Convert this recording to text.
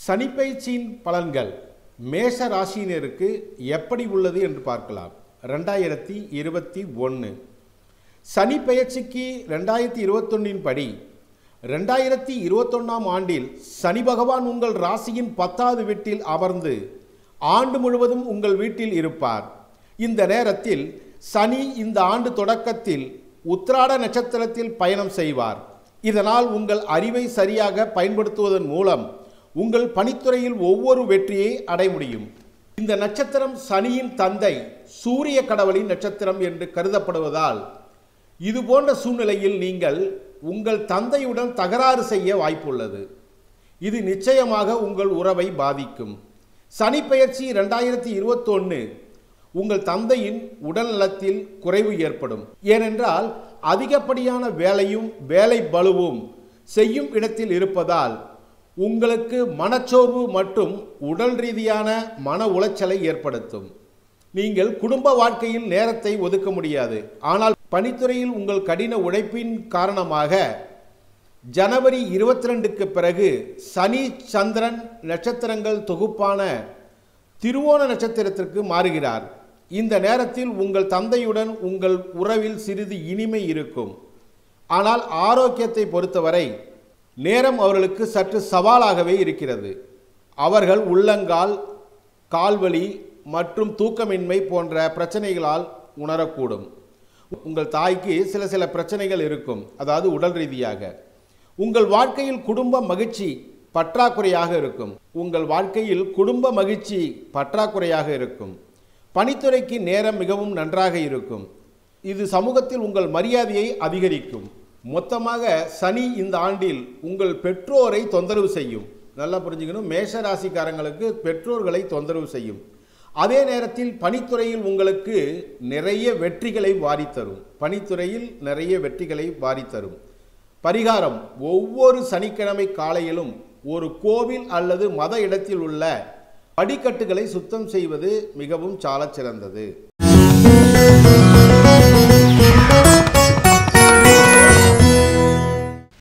சனிப்பெயர்ச்சியின் பலன்கள் மேஷ ராசியினருக்கு எப்படி உள்ளது என்று பார்க்கலாம். 2021 சனி பெயர்ச்சிக்கு 2021 படி 2021 ஆண்டில் சனி பகவான் உங்கள் ராசியின் 10வது வீட்டில் அமர்ந்து ஆண்டு முழுவதும் உங்கள் வீட்டில் இருப்பார். இந்த நேரத்தில் சனி இந்த ஆண்டு தொடக்கத்தில் உத்திராட நட்சத்திரத்தில் பயணம் செய்வார். இதனால் உங்கள் அறிவை சரியாக பயன்படுத்துவதன் மூலம் உங்கள் பணித்துறையில் ஒவ்வொரு வெற்றியை அடைய முடியும். இந்த நட்சத்திரம் சனியின் தந்தை சூரிய கடவுளின் நட்சத்திரம் என்று கருதப்படுவதால் இதுபோன்ற சூழ்நிலையில் நீங்கள் உங்கள் தந்தையுடன் தகராறு செய்ய வாய்ப்புள்ளது. இது நிச்சயமாக உங்கள் உறவை பாதிக்கும். சனி பெயர்ச்சி 2021 உங்கள் தந்தையின் உடல் நலத்தில் குறைவு ஏற்படும். ஏனென்றால் அதிகப்படியான வேலையும் வேலை பளுவும் செய்யும் இடத்தில் இருப்பதால் உங்களுக்கு மனச்சோர்வு மற்றும் உடல் ரீதியான மன உளைச்சலை ஏற்படுத்தும். நீங்கள் குடும்ப வாழ்க்கையில் நேரத்தை ஒதுக்க முடியாது. ஆனால் பணித்துறையில் உங்கள் கடின உழைப்பின் காரணமாக ஜனவரி 22க்கு பிறகு சனி சந்திரன் நட்சத்திரங்கள் தொகுப்பான திருவோண நட்சத்திரத்திற்கு மாறுகிறார். இந்த நேரத்தில் உங்கள் தந்தையுடன் உங்கள் உறவில் சிறிது இனிமை இருக்கும். ஆனால் ஆரோக்கியத்தை பொறுத்தவரை நேரம் அவர்களுக்கு சற்று சவாலாகவே இருக்கிறது. அவர்கள் உள்ளங்கால், கால்வலி மற்றும் தூக்கமின்மை போன்ற பிரச்சனைகளால் உணரக்கூடும். உங்கள் தாய்க்கு சில பிரச்சனைகள் இருக்கும், அதாவது உடல் ரீதியாக. உங்கள் வாழ்க்கையில் குடும்ப மகிழ்ச்சி பற்றாக்குறையாக இருக்கும். உங்கள் வாழ்க்கையில் குடும்ப மகிழ்ச்சி பற்றாக்குறையாக இருக்கும். பணித்துறைக்கு நேரம் மிகவும் நன்றாக இருக்கும். இது சமூகத்தில் உங்கள் மரியாதையை அதிகரிக்கும். மொத்தமாக சனி இந்த ஆண்டில் உங்கள் பெற்றோரை தொந்தரவு செய்யும். நல்லா புரிஞ்சுக்கணும், மேஷ ராசிக்காரங்களுக்கு பெற்றோர்களை தொந்தரவு செய்யும். அதே நேரத்தில் பணித்துறையில் உங்களுக்கு நிறைய வெற்றிகளை வாரித்தரும். பணித்துறையில் நிறைய வெற்றிகளை வாரித்தரும். பரிகாரம்: ஒவ்வொரு சனிக்கிழமை காலையிலும் ஒரு கோவில் அல்லது மத இடத்தில் உள்ள படிக்கட்டுகளை சுத்தம் செய்வது மிகவும் சாலச் சிறந்தது.